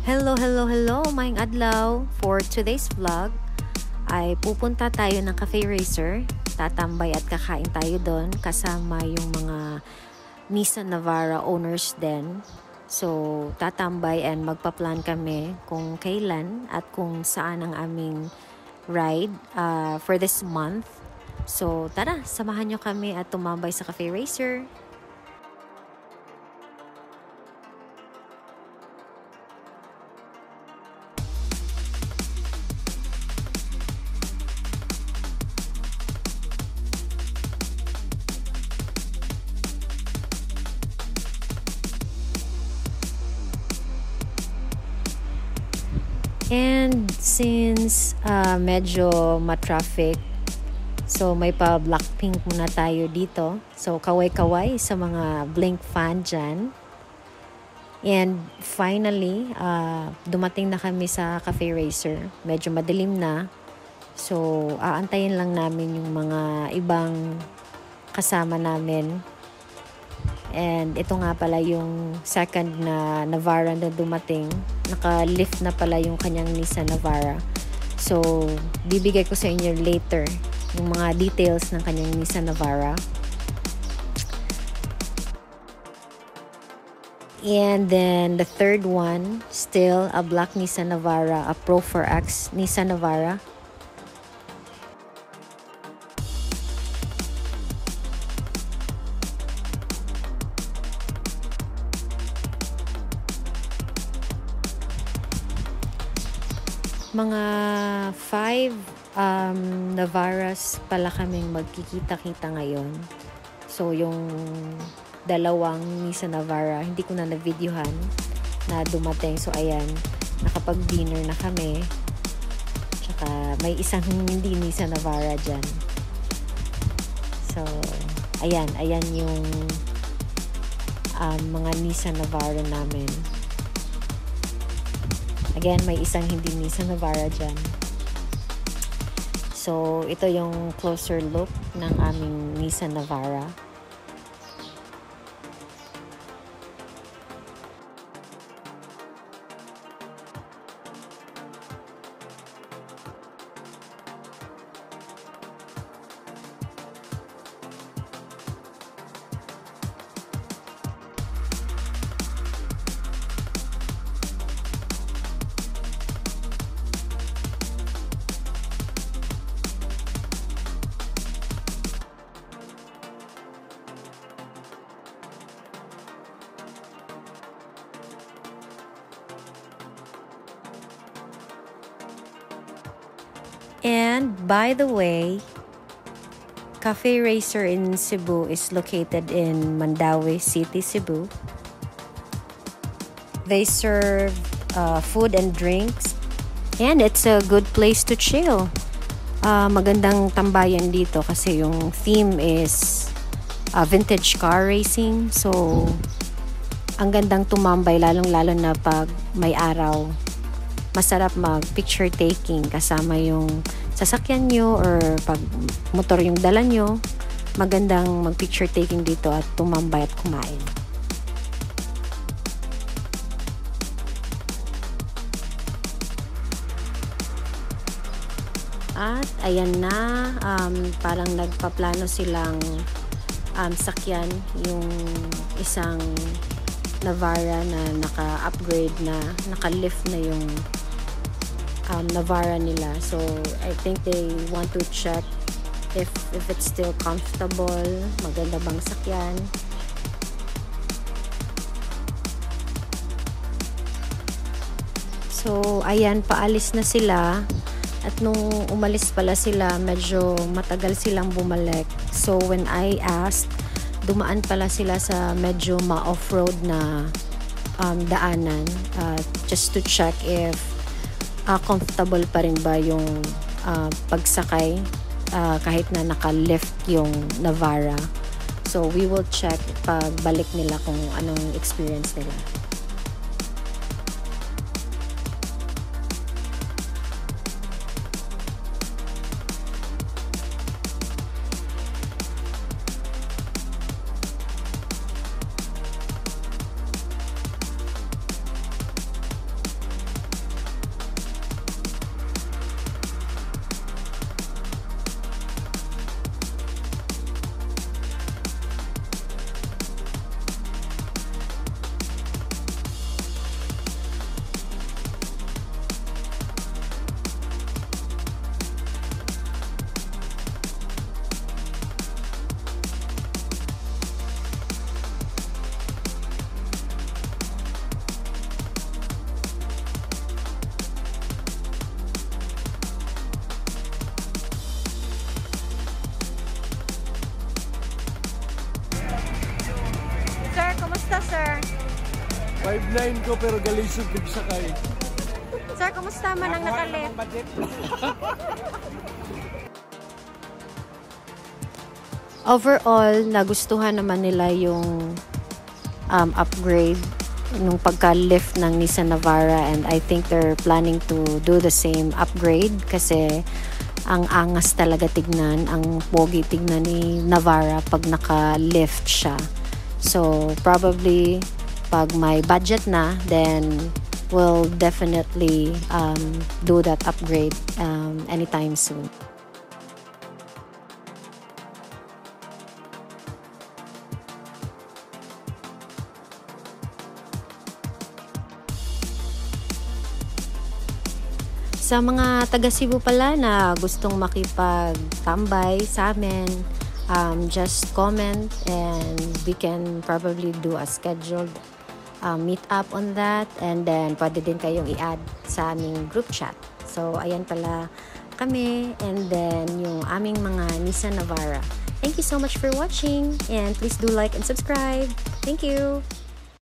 Hello, hello, hello, maayong adlaw. For today's vlog, ay pupunta tayo ng Cafe Racer. Tatambay at kakain tayo doon kasama yung mga Nissan Navara owners din. So, tatambay and magpa-plan kami kung kailan at kung saan ang aming ride for this month. So, tara, samahan nyo kami at tumambay sa Cafe Racer. And since medyo ma-traffic, so may pa-Blackpink muna tayo dito. So kaway-kaway sa mga Blink fan dyan. And finally, dumating na kami sa Cafe Racer. Medyo madilim na. So aantayin lang namin yung mga ibang kasama namin. And ito nga pala yung second na Navara na dumating. Naka-lift na pala yung kanyang Nissan Navara. So, bibigay ko sa inyo later yung mga details ng kanyang Nissan Navara. And then the third one, still a black Nissan Navara, a Pro 4X Nissan Navara. Mga 5 Navaras pala kaming magkikita-kita ngayon. So, yung dalawang Nissan Navara, hindi ko na na-videohan na dumating. So, ayan, nakapag-dinner na kami. Tsaka, may isang hindi Nissan Navara dyan. So, ayan yung mga Nissan Navara namin. Again, may isang hindi Nissan Navara dyan. So, ito yung closer look ng aming Nissan Navara. And by the way, Cafe Racer in Cebu is located in Mandaue City, Cebu. They serve food and drinks, and it's a good place to chill. Magandang tambayan dito kasi yung theme is vintage car racing. So, ang gandang tumambay lalong-lalo na pag may araw. Masarap mag-picture taking kasama yung sasakyan nyo or pag motor yung dala nyo. Magandang mag-picture taking dito at tumambay at kumain. At ayan na, parang nagpaplano silang sakyan yung isang Navara na naka-upgrade na, naka-lift na yung Navara nila. So, I think they want to check if it's still comfortable, maganda bang sakyan. So, ayan, paalis na sila. At nung umalis pala sila, medyo matagal silang bumalik. So, when I asked, dumaan pala sila sa medyo ma-off-road na daanan just to check if comfortable pa rin ba yung pagsakay kahit na naka-lift yung Navara. So, we will check pag balik nila kung anong experience nila. 9 ko pero galisod nagsakay. Sir, kumusta man ang nakalift? Overall, nagustuhan naman nila yung upgrade nung pagka-lift ng Nissan Navara, and I think they're planning to do the same upgrade kasi ang angas talaga tignan, ang pogi tignan ni Navara pag naka-lift siya. So probably pag may budget na, then we'll definitely do that upgrade anytime soon. Sa mga taga Cebu pala na gustong makipagtambay sa amin, just comment and we can probably do a scheduled meet up on that, and then pwede din kayong i-add sa aming group chat. So ayan pala kami, and then yung aming mga Nissan Navara. Thank you so much for watching, and please do like and subscribe. Thank you!